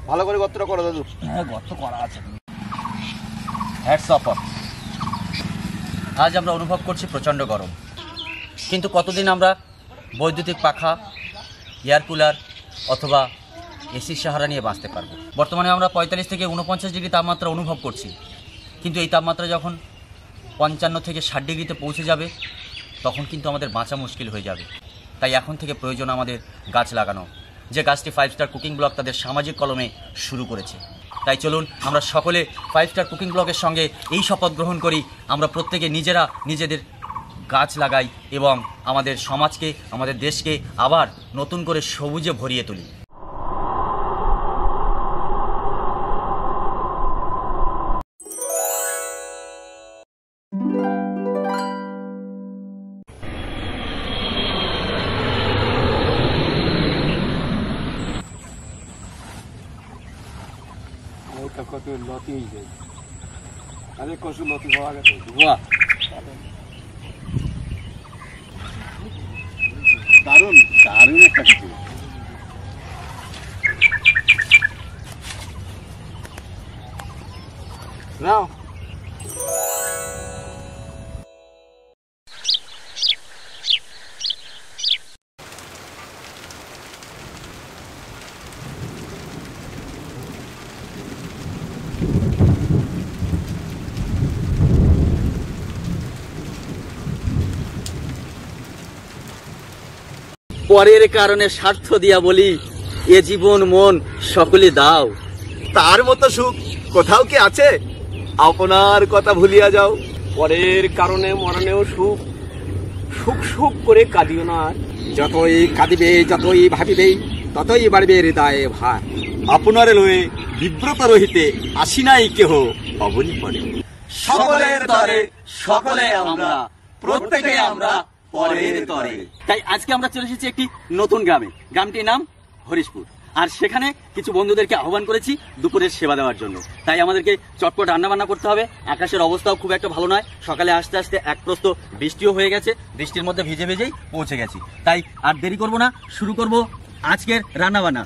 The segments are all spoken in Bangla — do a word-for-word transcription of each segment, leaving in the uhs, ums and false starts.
ভালো করে গর্তটা করো দাদু। হ্যাঁ গর্ত করা আছে। Hats off. আজ আমরা অনুভব করছি প্রচণ্ড গরম, কিন্তু কতদিন আমরা বৈদ্যুতিক পাখা, এয়ার কুলার অথবা এসির সাহারা নিয়ে বাঁচতে পারবো? বর্তমানে আমরা পঁয়তাল্লিশ থেকে উনপঞ্চাশ ডিগ্রি তাপমাত্রা অনুভব করছি, কিন্তু এই তাপমাত্রা যখন পঞ্চান্ন থেকে ষাট ডিগ্রিতে পৌঁছে যাবে তখন কিন্তু আমাদের বাঁচা মুশকিল হয়ে যাবে। তাই এখন থেকে প্রয়োজন আমাদের গাছ লাগানো, যে গাছটি ফাইভ স্টার কুকিং ব্লক তাদের সামাজিক কলমে শুরু করেছে। তাই চলুন আমরা সকলে ফাইভ স্টার কুকিং ব্লকের সঙ্গে এই শপথ গ্রহণ করি, আমরা প্রত্যেকে নিজেরা নিজেদের গাছ লাগাই এবং আমাদের সমাজকে, আমাদের দেশকে আবার নতুন করে সবুজে ভরিয়ে তুলি। কত লতি হয়েছে, আরে কচু লতি পাওয়া গেছে। বাহ, দারুণ দারুণ একটা কিছু। নাও পরের কারণে স্বার্থ দিয়া বলি, এ জীবন মন সকলে দাও। তার মতো সুখ কোথাও কি আছে? আপনার কথা ভুলিয়া যাও। পরের কারণে মরণেও সুখ, সুখ সুখ করে কাঁদিও না। যতই কাঁদিবে, যতই ভাবিবে, ততই বাড়বে হৃদয়ে ভার। আপনারে লয়ে বিব্রত রহিতে আসি নাই কেহ অবনি পরে। সকলের তরে সকলে আমরা, প্রত্যেকে আমরা পরের তরে। তাই আজকে আমরা চলে এসেছি একটি নতুন গ্রামে। গ্রামটির নাম হরিশপুর। আর সেখানে কিছু বন্ধুদেরকে আহ্বান করেছি দুপুরের সেবা দেওয়ার জন্য। তাই আমাদেরকে চটপট রান্না বান্না করতে হবে। আকাশের অবস্থাও খুব একটা ভালো নয়, সকালে আসতে আসতে এক প্রস্ত বৃষ্টিও হয়ে গেছে, বৃষ্টির মধ্যে ভিজে ভিজেই পৌঁছে গেছি। তাই আর দেরি করব না, শুরু করব আজকের রান্না বান্না।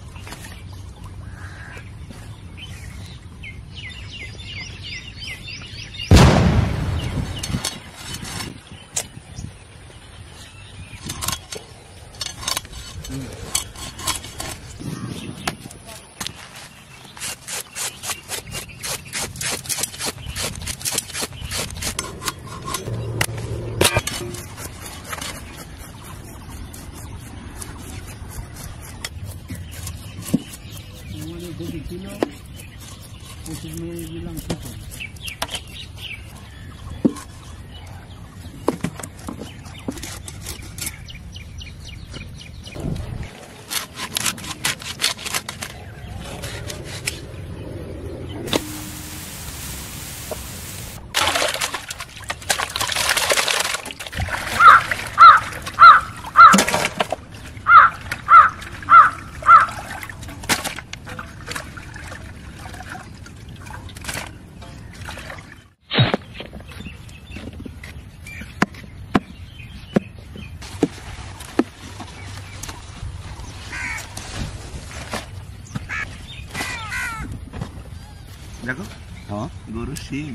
দেখো, হ্যাঁ গরু সিং।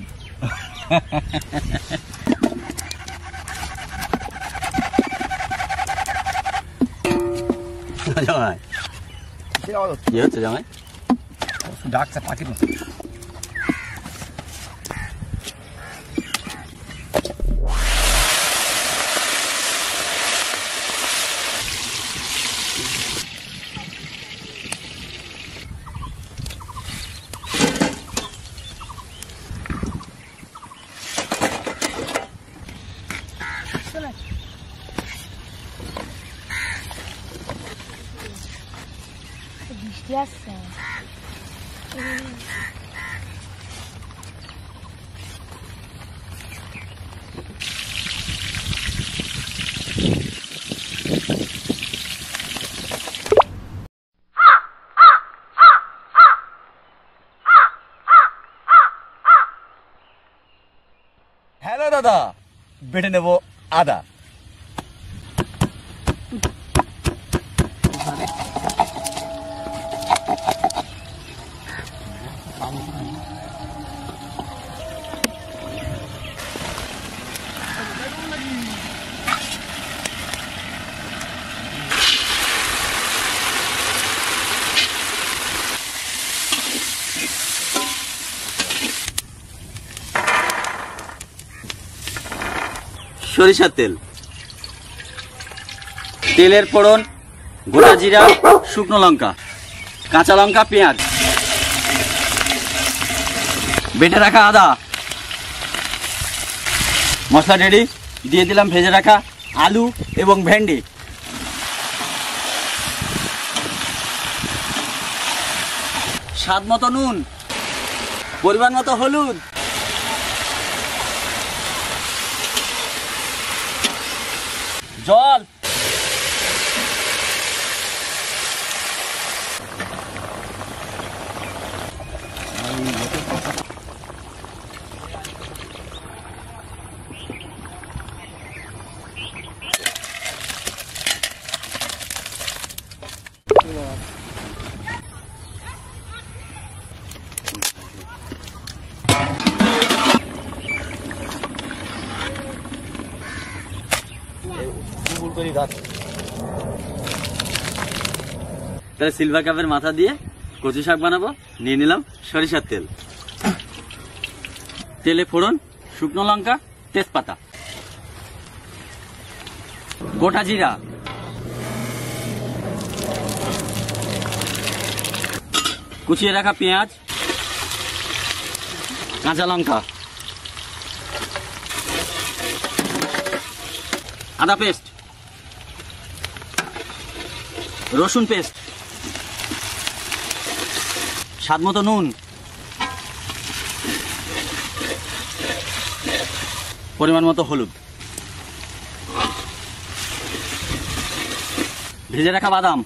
জামাই কি হচ্ছে? জামাই ডাকছে পাখির মতো। বৃষ্টি আসছে। হ্যালো দাদা, বেটে নেব আদা। সরিষার তেল, তেলের ফোড়ন গোটা জিরা, শুকনো লঙ্কা, কাঁচা লঙ্কা, পেঁয়াজ, বেটে রাখা আদা। মশলা রেডি, দিয়ে দিলাম ভেজে রাখা আলু এবং ভেন্ডি। স্বাদ মতো নুন, পরিমাণ মতো হলুদ, জল, তাহলে সিলভার কাপের মাথা দিয়ে কচু শাক বানাবো। নিয়ে নিলাম সরিষার তেল, তেলে ফোড়ন শুকনো লঙ্কা, তেজপাতা, গোটা জিরা, কুচিয়ে রাখা পেঁয়াজ, কাঁচা লঙ্কা, আদা পেস্ট, রসুন পেস্ট, স্বাদ মতো নুন, পরিমাণ মতো হলুদ, ভেজে রাখা বাদাম,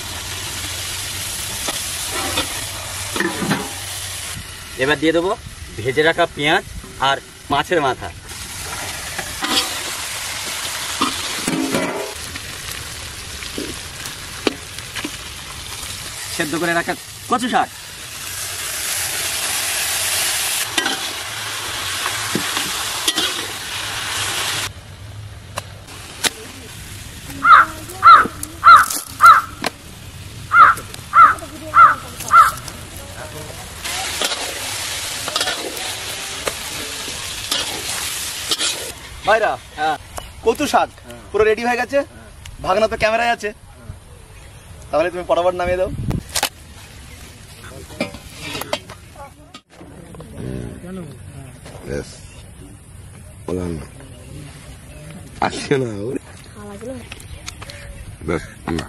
এবার দিয়ে দেবো ভেজে রাখা পেঁয়াজ আর মাছের মাথা। সেদ্ধ করে রাখা কচু শাক, ভাইরা কচু শাক পুরো রেডি হয়ে গেছে। ভাগনা তো ক্যামেরায় আছে, তাহলে তুমি পটাপট নামিয়ে দাও। আসছে না ব্যাস না